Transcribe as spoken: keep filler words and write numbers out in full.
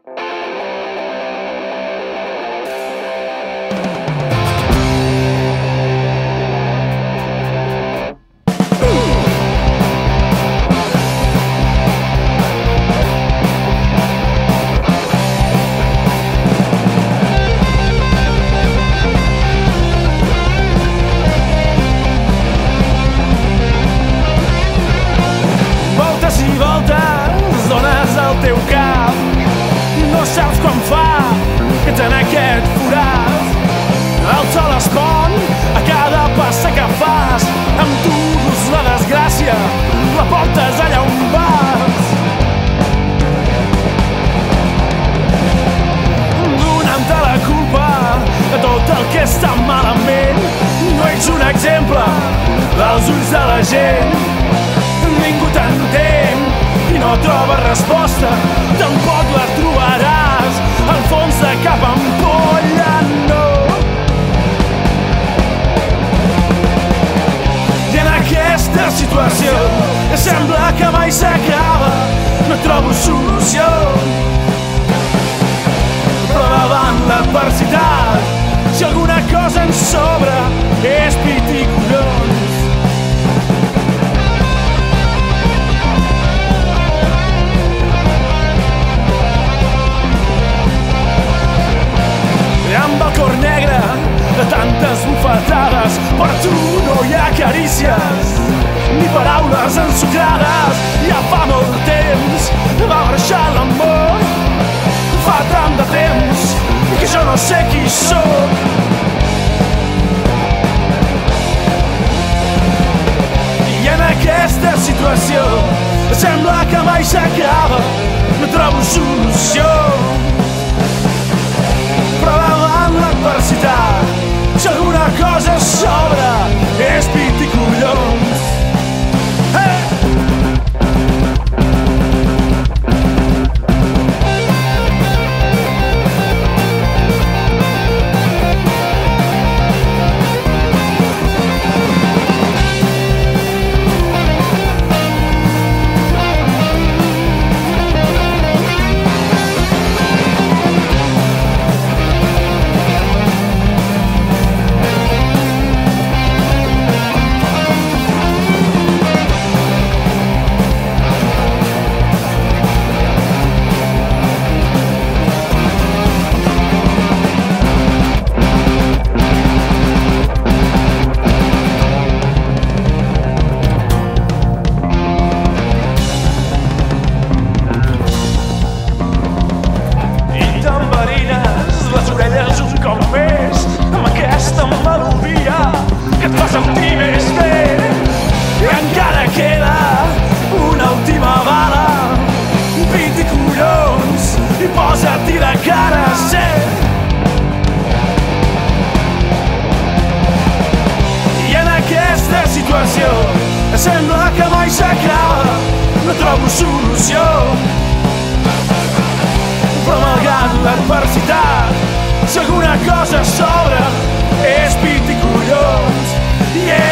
Teu cap, no saps quan fa que ets en aquest forat. El sol es pon a cada passa que fas, amb tu dus la desgràcia, la portes allà on vas. Donant-te la culpa de tot el que està malament, no ets un exemple dels ulls de la gent. Ningú t'entén i no trobes resposta, tampoc la trobaràs al fons de cap ampolla, no. I en aquesta situació sembla que mai s'acaba, no trobo solució. Però davant l'adversitat, si alguna cosa ens sobra és pit i collons. Amb el cor negre de tantes bufetades, per tu no hi ha carícies ni paraules ensucrades. Ja fa molt temps va marxar l'amor, fa tant de temps que jo no sé qui sóc. I en aquesta situació sembla que mai s'acaba, no trobo solució. Però davant l'adversitat, si alguna cosa sobra és pit i collons. Hey! Posa-t'hi de cara a ser. I en aquesta situació sembla que mai s'acaba, no trobo solució. Però malgrat l'adversitat, si alguna cosa sobra és pit i collons. Yeah!